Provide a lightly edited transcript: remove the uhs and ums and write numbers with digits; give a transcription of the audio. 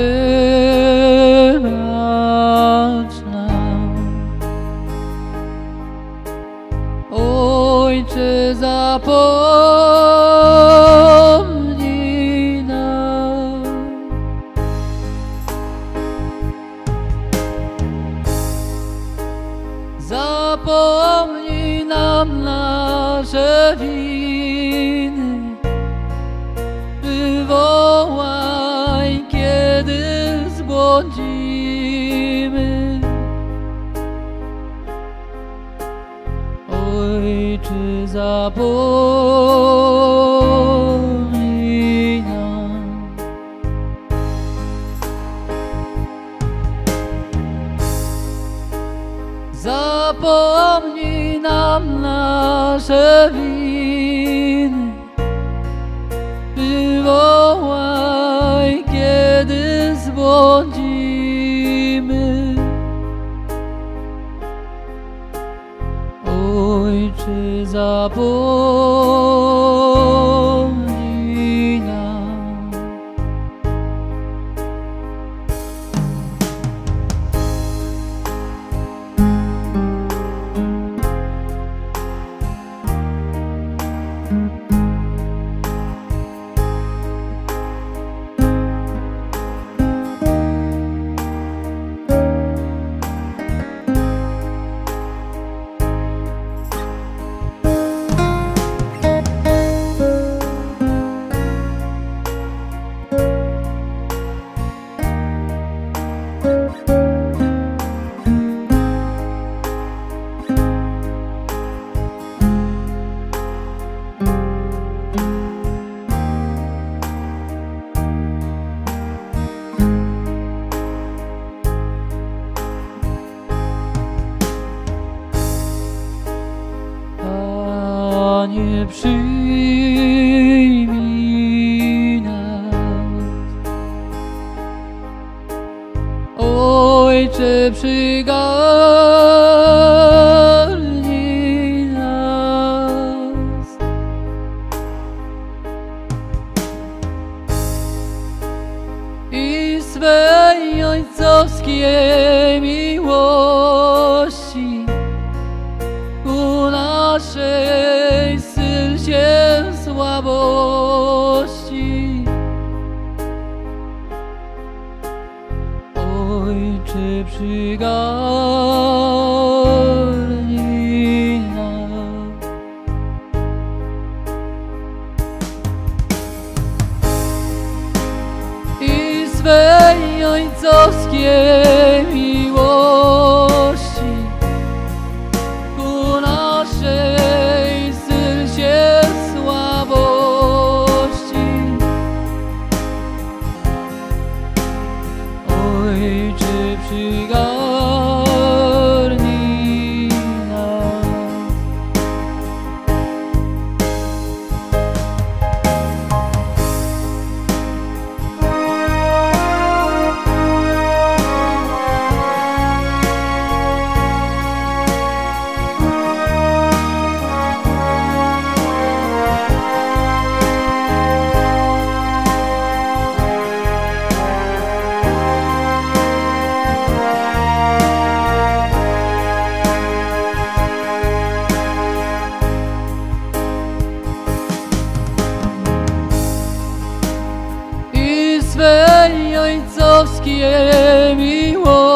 wybacz nam. Ojcze, zapomnij nam. Zapomnij nam nasze winy, wywołaj, kiedy zbłądzimy. Ojcze, zapomnij nam. Zapomnij nam nasze winy, wywołaj, kiedy zbłądzimy. Ojcze, zapomnij nam. Panie, przyjmij nas. Ojcze, przygarnij nas. I swej ojcowskiej miłości ku naszej syl się słabości. Ojcze, przygarnij nas. I swej ojcowskiej miłości ku naszej syl się słabości. Ojcze, przygarnij nas. Swej ojcowskiej miłości